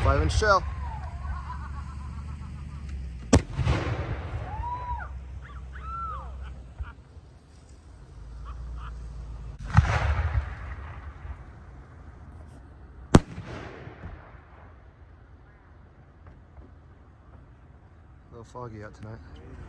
5-inch shell. A little foggy out tonight.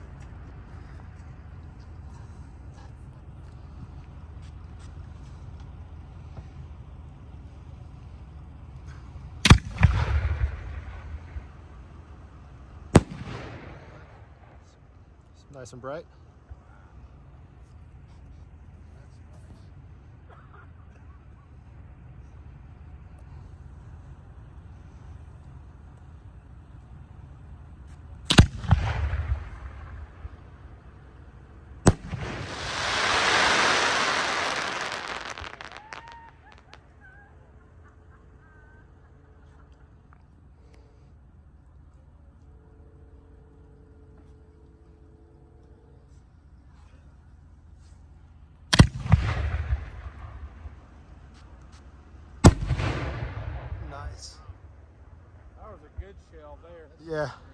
Nice and bright. Nice. That was a good shell there. Yeah.